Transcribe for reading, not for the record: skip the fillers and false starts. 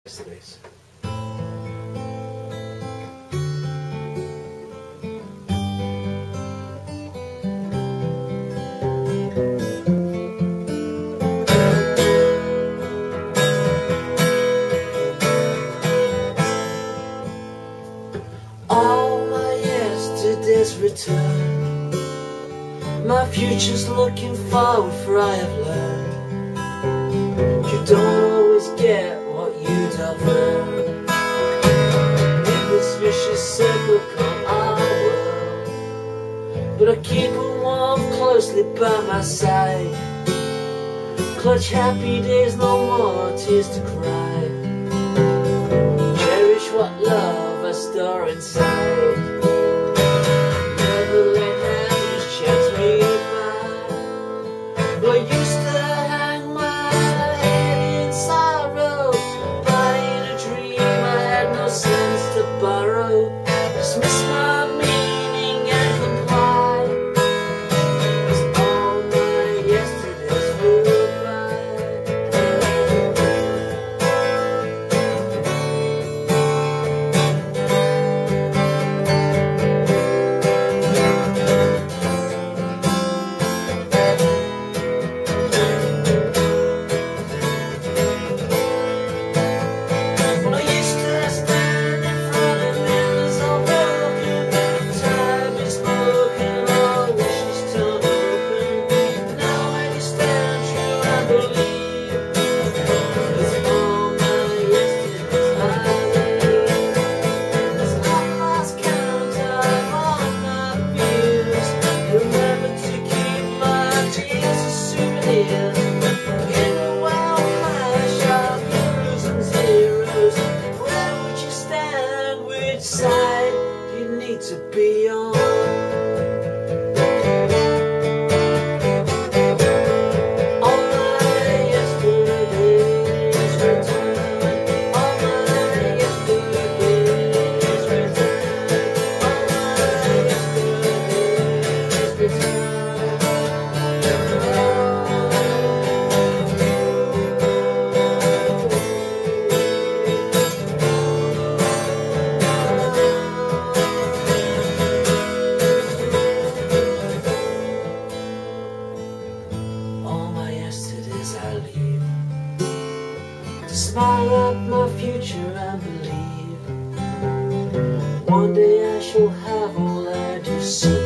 yesterdays. All my yesterdays return, my future's looking forward, for I have learned you don't always get what you don't earn. In this vicious circle called our world, but I keep a warm closely by my side. Clutch happy days, no more tears to cry. Cherish what love I store inside. Never let happiness chance me by. I used to hang my head in sorrow, buying a dream I had no sense to borrow. Dismiss my meaning and comply, 'cause all my yesterdays will by. Side you need to be on? All my yesterdays return. All my yesterdays return. All my yesterdays return. I leave to smile at my future and believe one day I shall have all I do see.